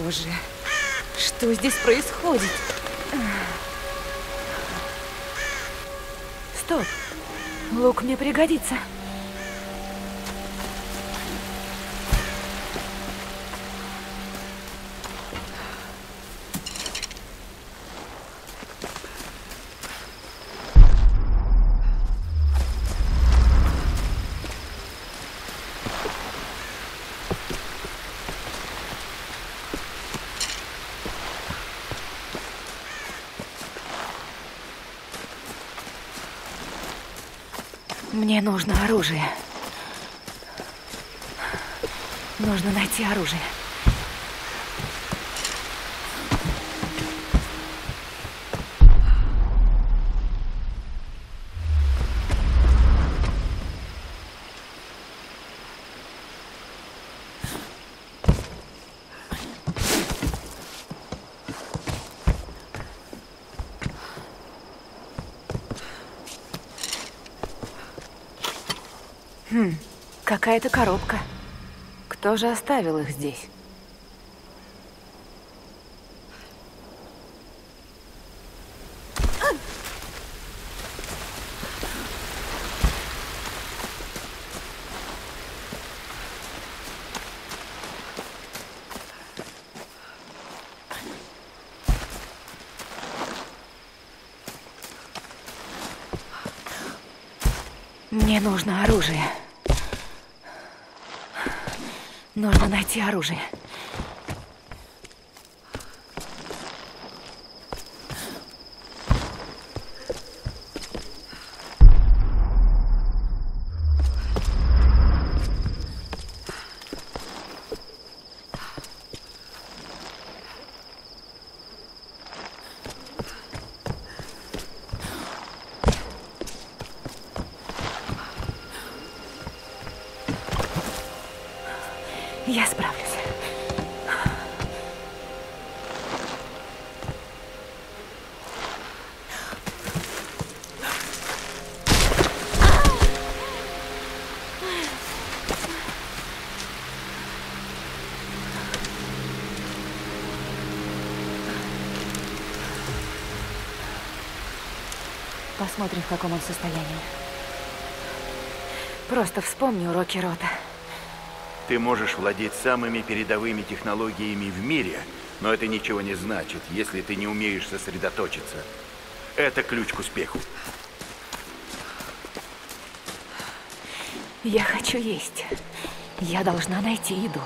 Боже, что здесь происходит? Стоп! Лук мне пригодится. Мне нужно оружие. Нужно найти оружие. Какая-то коробка. Кто же оставил их здесь? Мне нужно оружие. Нужно найти оружие. Я справлюсь. Посмотрим, в каком он состоянии. Просто вспомни уроки Рота. Ты можешь владеть самыми передовыми технологиями в мире, но это ничего не значит, если ты не умеешь сосредоточиться. Это ключ к успеху. Я хочу есть. Я должна найти еду.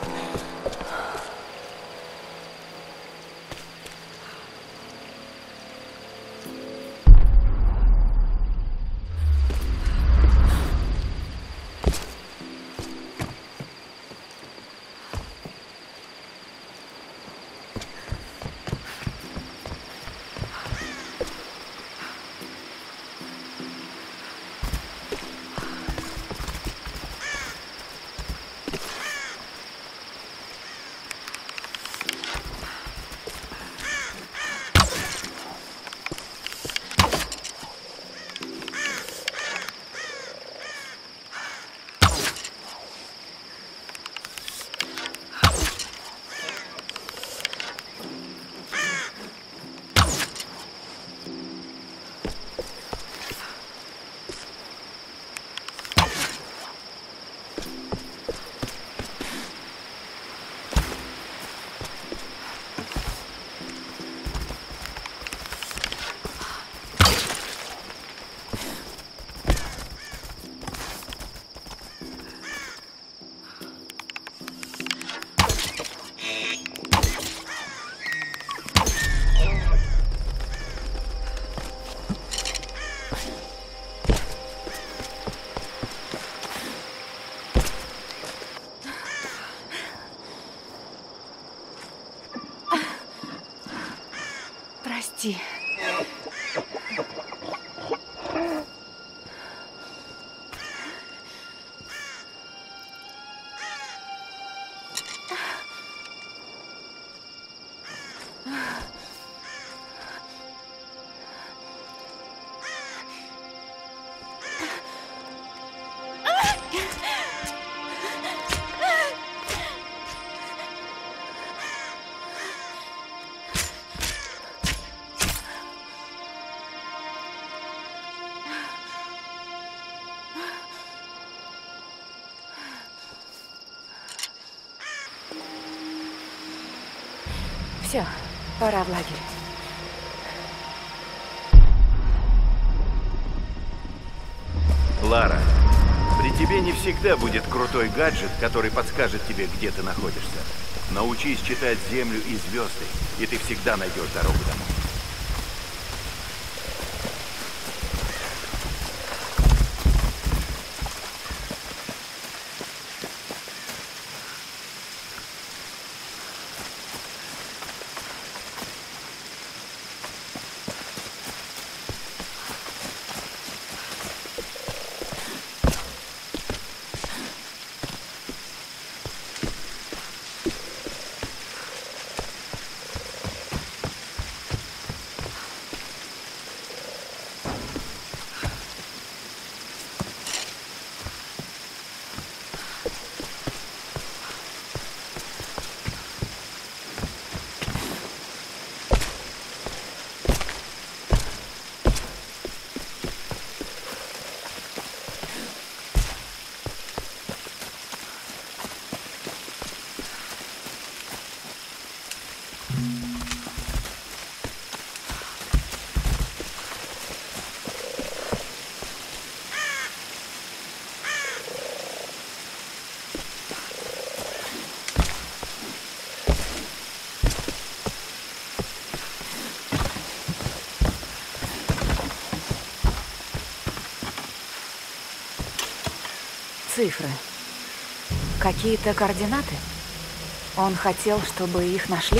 Прости. Все, пора в лагерь. Лара, при тебе не всегда будет крутой гаджет, который подскажет тебе, где ты находишься. Научись читать землю и звезды, и ты всегда найдешь дорогу домой. Цифры. Какие-то координаты? Он хотел, чтобы их нашли?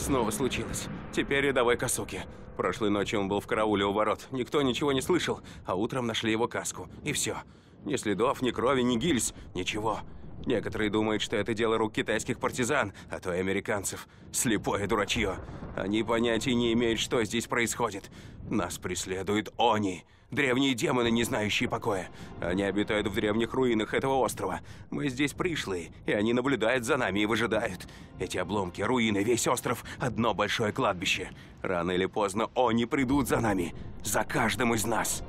снова случилось. Теперь рядовой Косуки. Прошлой ночью он был в карауле у ворот. Никто ничего не слышал, а утром нашли его каску. И все. Ни следов, ни крови, ни гильз. Ничего. Некоторые думают, что это дело рук китайских партизан, а то и американцев. Слепое дурачье. Они понятия не имеют, что здесь происходит. Нас преследуют они. Древние демоны, не знающие покоя. Они обитают в древних руинах этого острова. Мы здесь пришлые, и они наблюдают за нами и выжидают. Эти обломки, руины, весь остров – одно большое кладбище. Рано или поздно они придут за нами. За каждым из нас.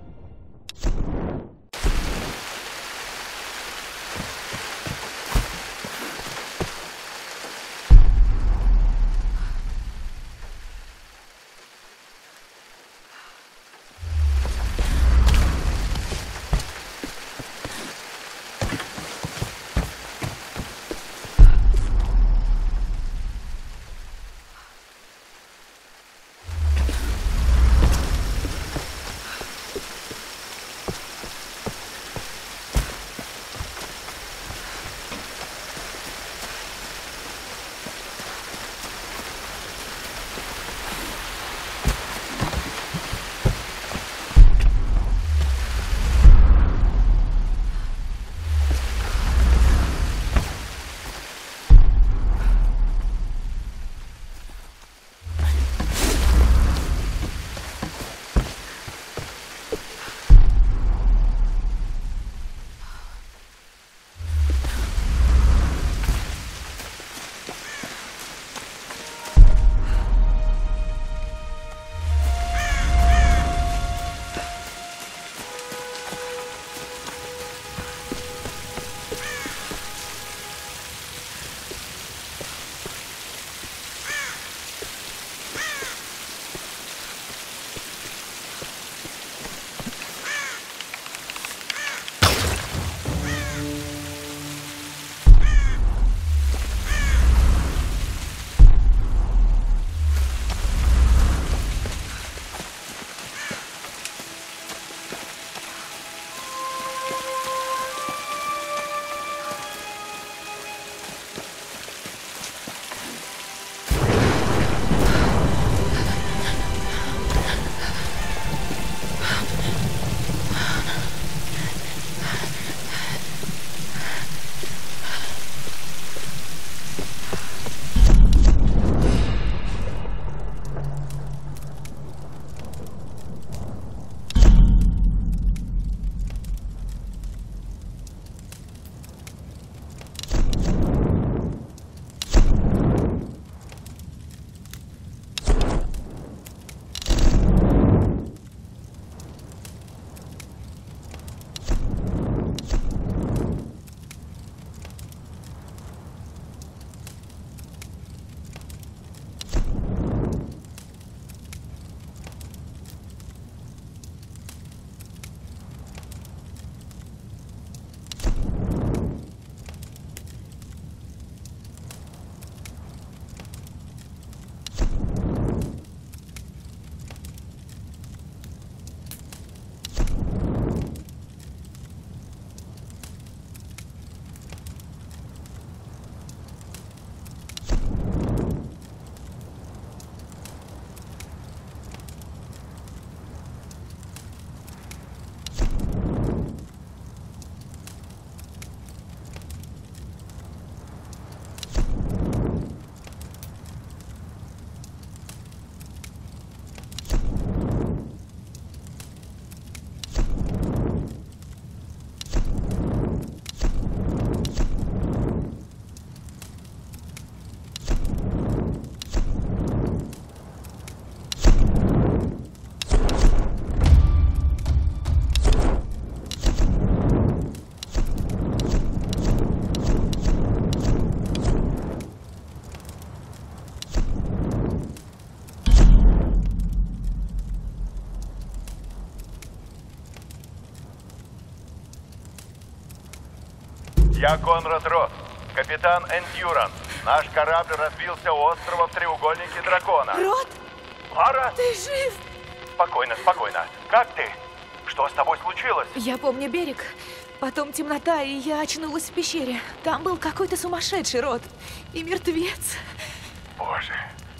Я Конрад Росс, капитан Эндюранс. Наш корабль разбился у острова в треугольнике дракона. Рот, Лара? ты жив? Спокойно, спокойно. Как ты? Что с тобой случилось? Я помню берег, потом темнота, и я очнулась в пещере. Там был какой-то сумасшедший Рот и мертвец. Боже,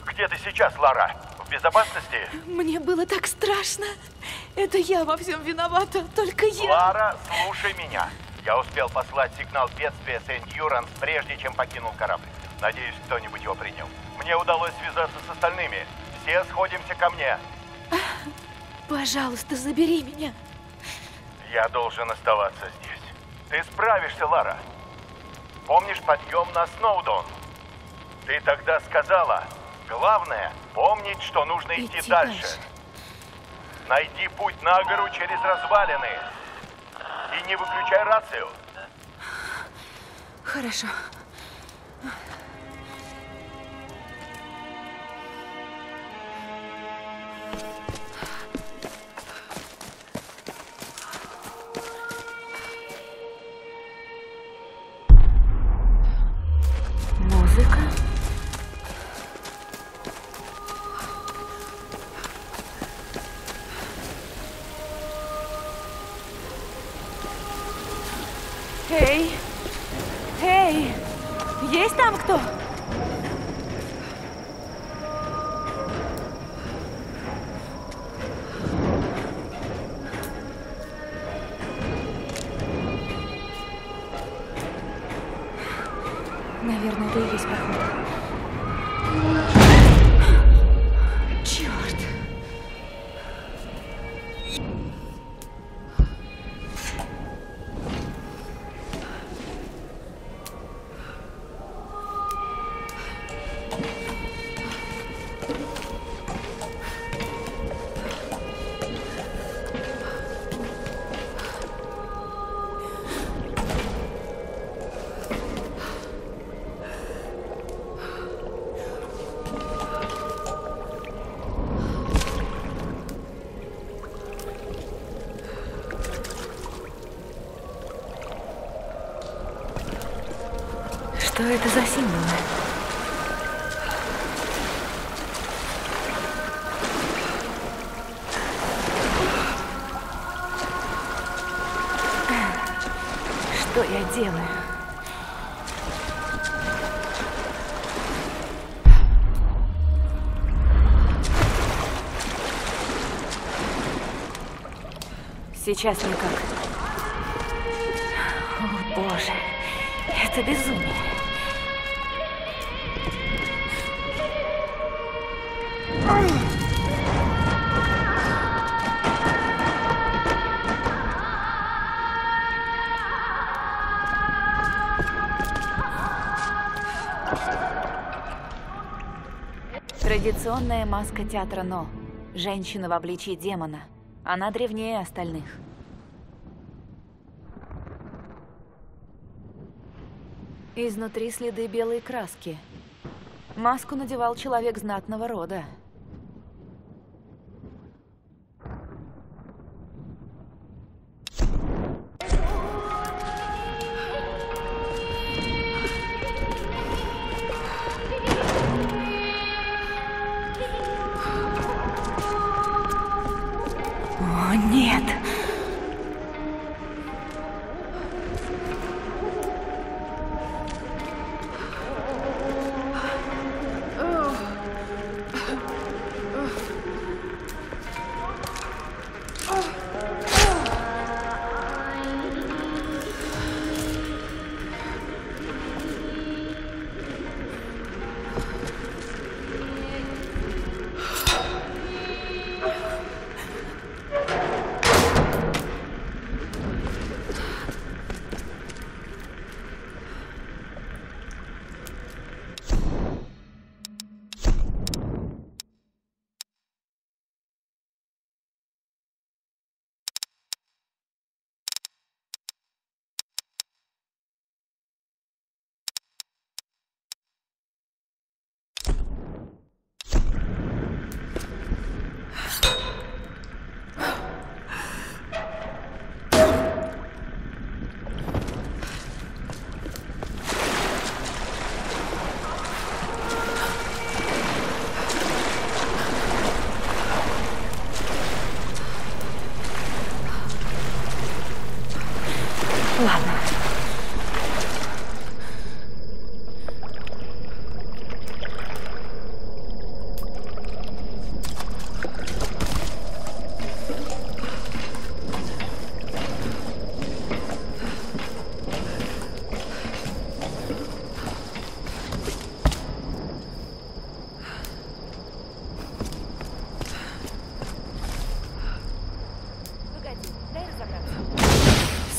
Где ты сейчас, Лара? В безопасности? Мне было так страшно. Это я во всем виновата, только я. Лара, слушай меня. Я успел послать сигнал бедствия Сент-Юранс, прежде чем покинул корабль. Надеюсь, кто-нибудь его принял. Мне удалось связаться с остальными. Все сходимся ко мне. Пожалуйста, забери меня. Я должен оставаться здесь. Ты справишься, Лара. Помнишь подъем на Сноудон? Ты тогда сказала, главное помнить, что нужно идти дальше. Найди путь на гору через развалины. И не выключай рацию. Хорошо. Музыка. Эй! Эй! Есть там кто? Наверное, это и есть поход. Черт! Что это за символы? Что я делаю? Сейчас никак. О, Боже, это безумие. Традиционная маска театра Но. Женщина в обличии демона. Она древнее остальных. Изнутри следы белой краски. Маску надевал человек знатного рода. О, нет!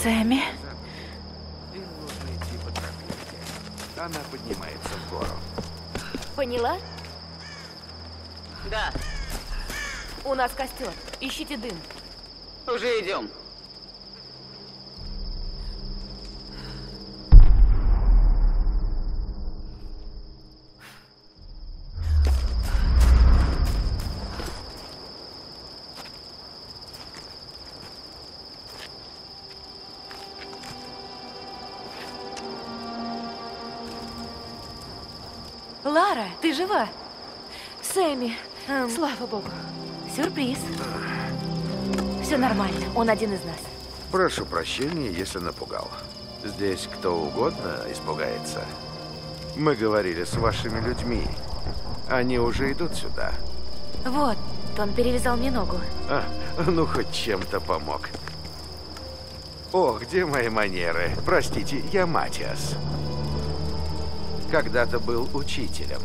Сэмми? Им нужно идти по тропинке. Она поднимается в гору. Поняла? Да, У нас костер. Ищите дым. уже идем. Лара, ты жива? Сэмми, слава богу. Сюрприз. Все нормально, он один из нас. Прошу прощения, если напугал. Здесь кто угодно испугается. Мы говорили с вашими людьми. Они уже идут сюда. Вот, он перевязал мне ногу. Ну хоть чем-то помог. О, где мои манеры? Простите, я Матиас. Когда-то был учителем.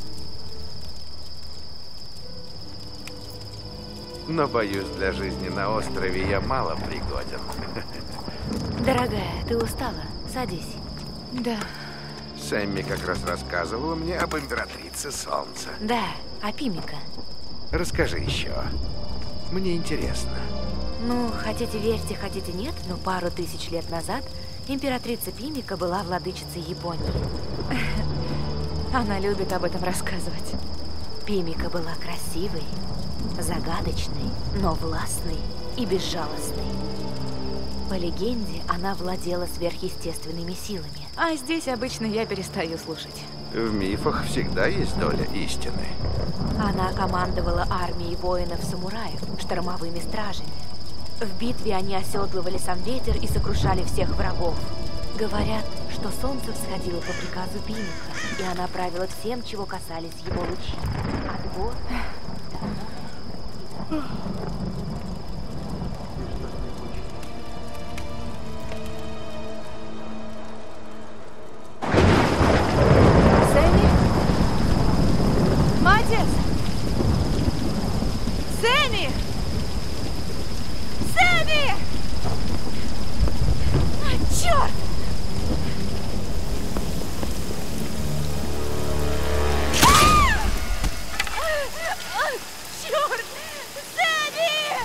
Но, боюсь, для жизни на острове я мало пригоден. Дорогая, ты устала? Садись. Да. Сэмми как раз рассказывала мне об императрице Солнца. Да, а Пимика? Расскажи еще. Мне интересно. Ну, хотите верьте, хотите нет, но пару тысяч лет назад императрица Пимика была владычицей Японии. Она любит об этом рассказывать. Пимика была красивой, загадочной, но властной и безжалостной. По легенде, она владела сверхъестественными силами. А здесь обычно я перестаю слушать. В мифах всегда есть доля истины. Она командовала армией воинов-самураев, штормовыми стражами. В битве они оседлывали сам ветер и сокрушали всех врагов. Говорят, что солнце всходило по приказу Пимика, и она правила всем, чего касались его лучи. От гор до моря. Сэмми? Матиас! Сэмми! Сэмми! Черт! Черт! Сэмми!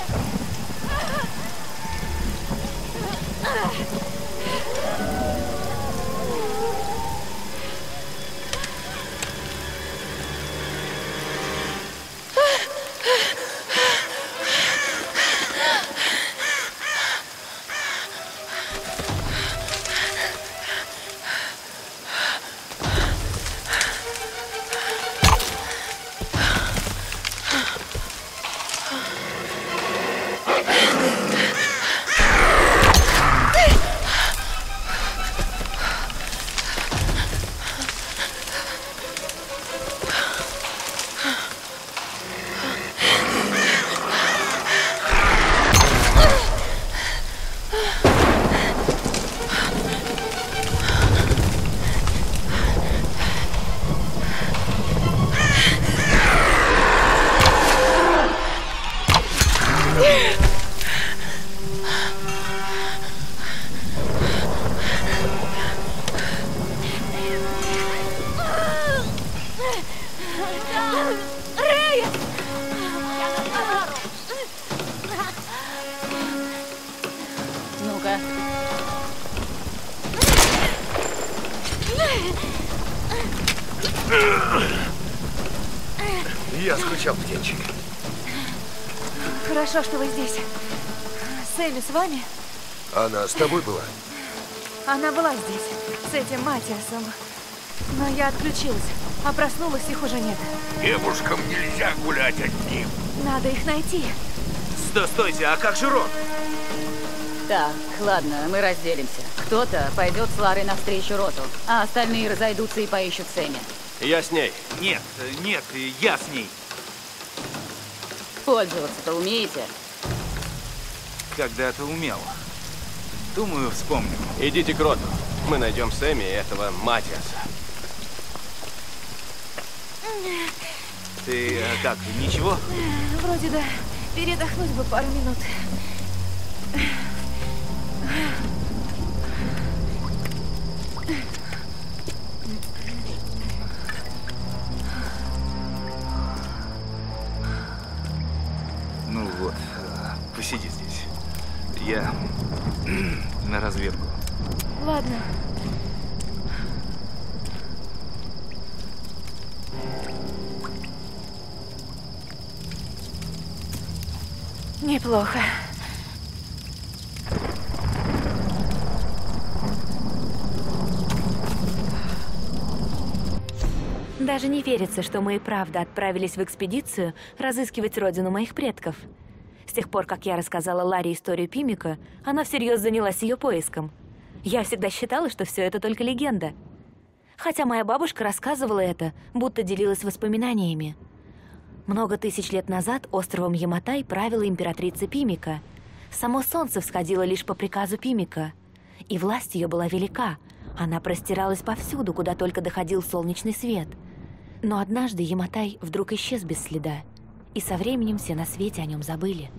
Рэй! Ну-ка. Я скучал, птенчик. Хорошо, что вы здесь. Сэмми с вами? Она с тобой была? Она была здесь, с этим Матиасом. Но я отключилась, а проснулась, их уже нет. Девушкам нельзя гулять одним. Надо их найти. Стойте, а как же Рон? Так, ладно, мы разделимся. Кто-то пойдет с Ларой навстречу Роту, а остальные разойдутся и поищут Сэмми. Я с ней. Нет, я с ней. Пользоваться-то умеете? Когда-то умел. Думаю, вспомню. Идите к Роту. Мы найдем Сэмми и этого Матиаса. Ты как, ничего? Вроде да. Передохнуть бы пару минут. Вот, посиди здесь. Я на разведку. Ладно. Неплохо. Даже не верится, что мы и правда отправились в экспедицию разыскивать родину моих предков. С тех пор, как я рассказала Ларе историю Пимика, она всерьез занялась ее поиском. Я всегда считала, что все это только легенда. Хотя моя бабушка рассказывала это, будто делилась воспоминаниями. Много тысяч лет назад островом Яматай правила императрица Пимика. Само солнце всходило лишь по приказу Пимика. И власть ее была велика. Она простиралась повсюду, куда только доходил солнечный свет. Но однажды Яматай вдруг исчез без следа. И со временем все на свете о нем забыли.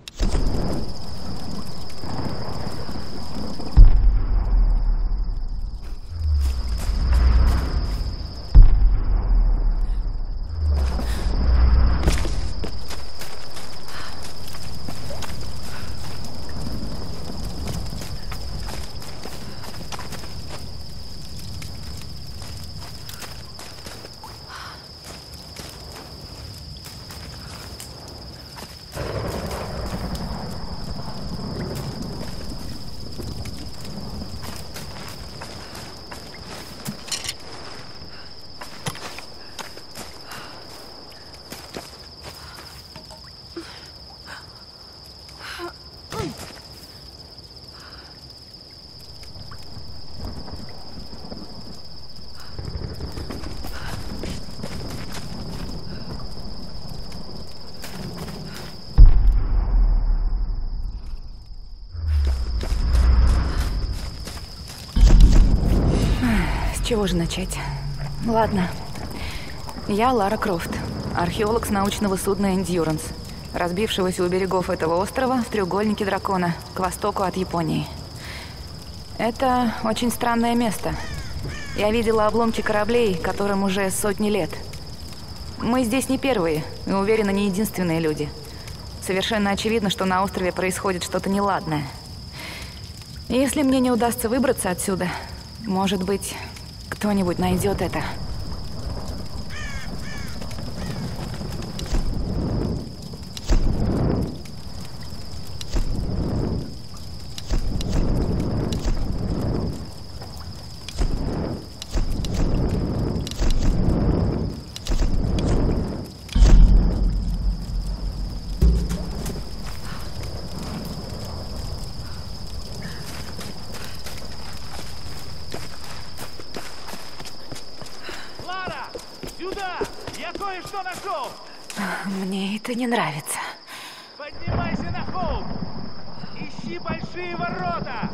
С чего же начать? Ладно. Я Лара Крофт, археолог с научного судна «Эндьюранс», разбившегося у берегов этого острова в треугольнике дракона, к востоку от Японии. Это очень странное место. Я видела обломки кораблей, которым уже сотни лет. Мы здесь не первые, и уверена, не единственные люди. Совершенно очевидно, что на острове происходит что-то неладное. Если мне не удастся выбраться отсюда, может быть, кто-нибудь найдет это. Кое-что нашел! Мне это не нравится. Поднимайся на холм! Ищи большие ворота!